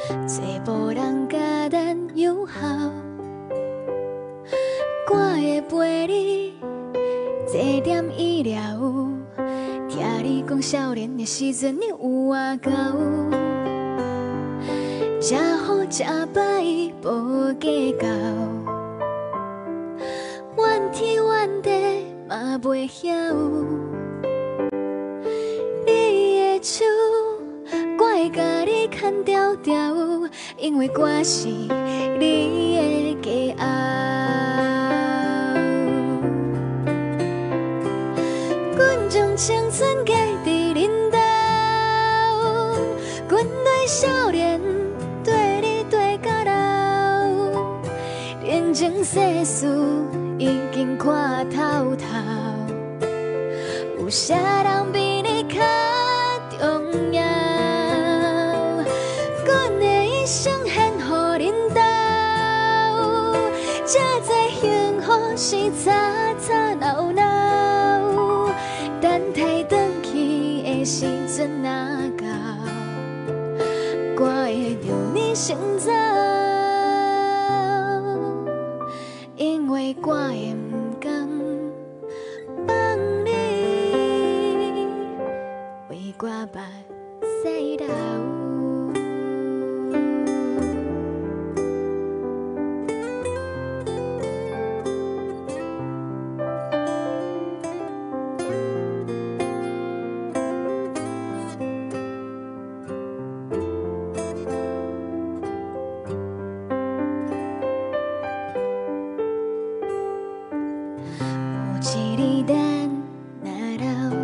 找无人甲咱友好。我会陪你坐点医疗，听你讲少年的时阵你有偌高，吃好吃歹无计较，怨天怨地嘛袂晓。你的手，我会甲你牵条条，因为我是你的骄傲。阮将青春嫁伫恁兜，阮对少年，对你对到老，人情世事已经看透透，有啥人比你较重要？阮的一生献予恁兜，才知幸福是吵吵闹闹。等待转去的时阵若到，我会让你先走，因为我会不甘放你为我目屎流。一日咱若老，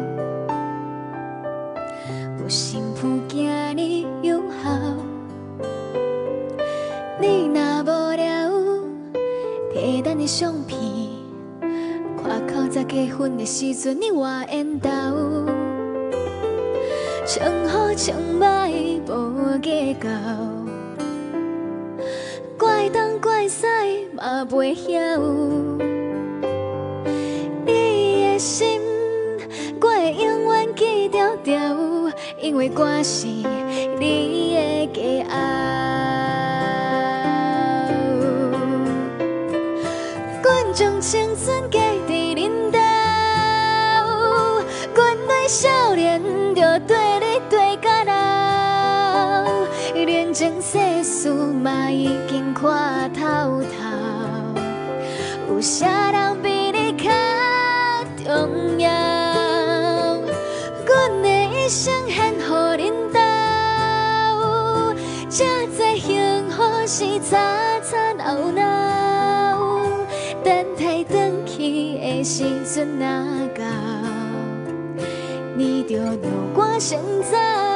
有幸福囝你友好。你若无聊，摕咱的相片，看口早结婚的时阵你活缘投，穿好穿歹无计较，怪东怪西嘛袂晓。心，我会永远记条条，因为我是你的骄傲。阮将青春嫁伫恁兜，阮对少年就对你对到老，人情世事嘛已经看透透，有啥人比你较重要？阮的一生献予恁兜，才知幸福是吵吵闹闹。等待转去的时阵若到，你就让我先走，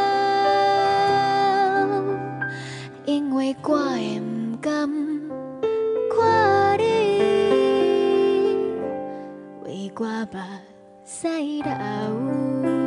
因为我会不甘看你为我目屎流。